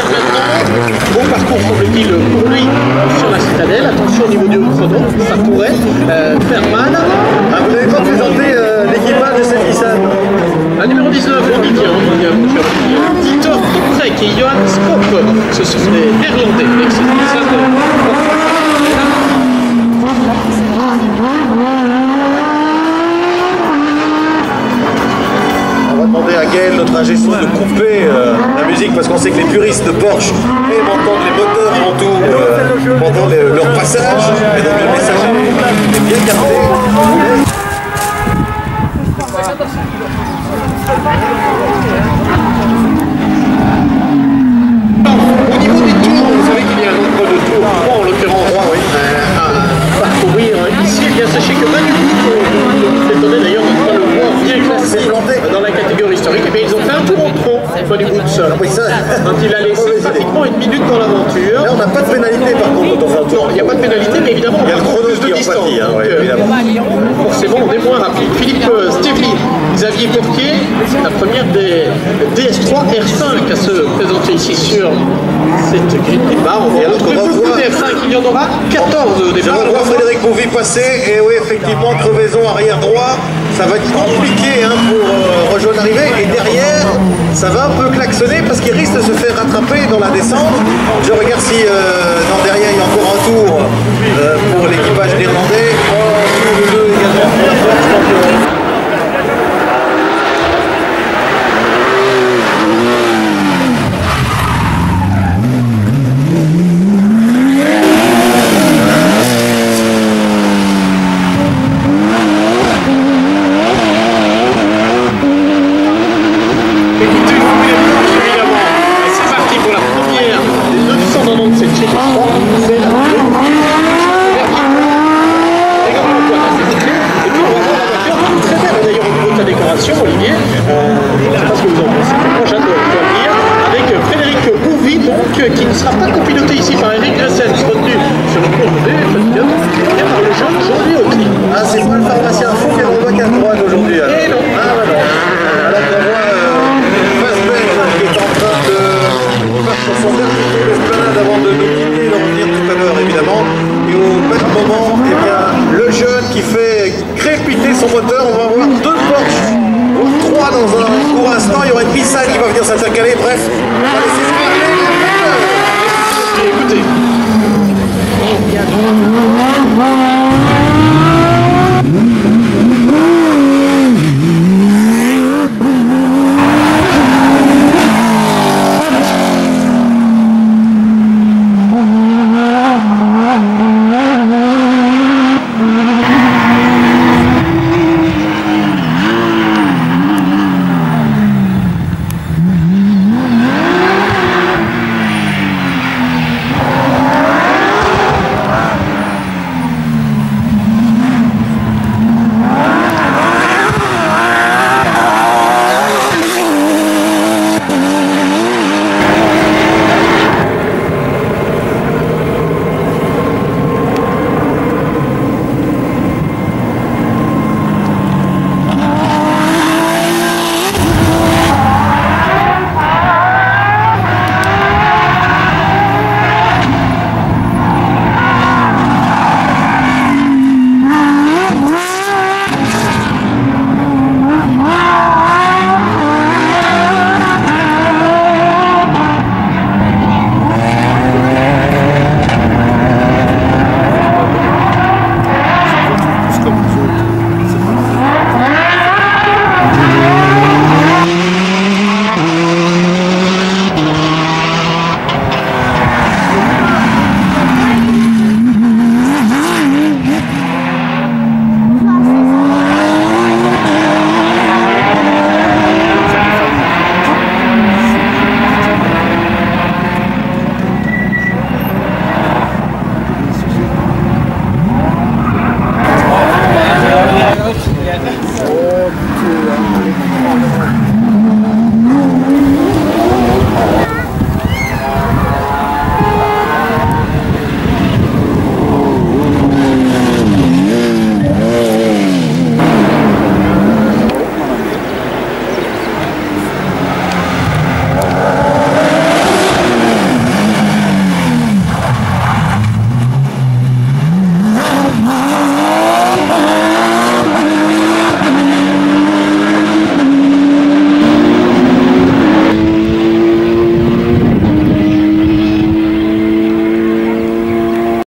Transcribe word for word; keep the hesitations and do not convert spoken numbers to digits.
Bon parcours semble-t-il pour lui sur la citadelle. Attention au niveau du chrono, ça pourrait euh, faire mal. Ah, vous n'avez pas présenté euh, l'équipage de cette Nissan? La numéro dix-neuf, Lydia, Dieter Toprek et Johan Skop, ce sont des Néerlandais avec cette Nissan. Demander à Gaël, notre ingé son, de couper euh, la musique parce qu'on sait que les puristes de Porsche aiment entendre les moteurs avant tout euh, pendant les, leur passage, et donc le message est bien capté. Au niveau des tours, vous savez qu'il y a un nombre de tours, trois en l'occurrence, trois, oui, euh, à parcourir ici. Eh bien, sachez que Manu vous étonné d'ailleurs de ne pas le voir bien classé dans la catégorie historique. Et bien, ils ont fait un tour en trop, Manu Boots. Oui, ça. Quand il a laissé pratiquement une minute dans l'aventure. Là, on n'a pas de pénalité par contre quand on fait un tour. Il n'y a pas de pénalité, mais évidemment, on il y a le chrono plus de qui distance. empathie, hein, donc, ouais, euh, évidemment. forcément, on est moins rapide. Philippe euh, Stévely, Xavier Bourquier, c'est la première des D S trois R cinq à se présenter ici sur cette grille de départ. On va retrouver beaucoup des R cinq, il y en aura quatorze des Je revois Frédéric Bouvy passer, et oui, effectivement, crevaison arrière droit, ça va être compliqué hein, pour euh, rejoindre l'arrivée, et derrière, ça va un peu klaxonner parce qu'il risque de se faire rattraper dans la descente. Je regarde si euh, dans derrière il y a encore un tour euh, pour l'équipage néerlandais. Oh, tour de deux également pour la Porsche, donc, euh, Olivier, euh, je ne sais pas ce que vous en pensez, mais moi j'adore le dire, avec Frédéric Bouvy, donc, qui ne sera pas copiloté ici par Eric Gressens, retenu sur le cours de F et par le jeune Jean-Louis Autry. ah, c'est pas le pharmacien fou qui est dans le bac à droite aujourd'hui. Et non. Ah, bah non. Alors on voit euh, Fassbender qui est en train de faire sur son dernier tour d'esplanade avant de nous quitter, de revenir tout à l'heure évidemment. Et au même moment, eh bien, le jeune qui fait crépiter son moteur, on va voir deux Porsche. Dans un court instant, il y aura une Nissan qui va venir s'intercaler. Bref,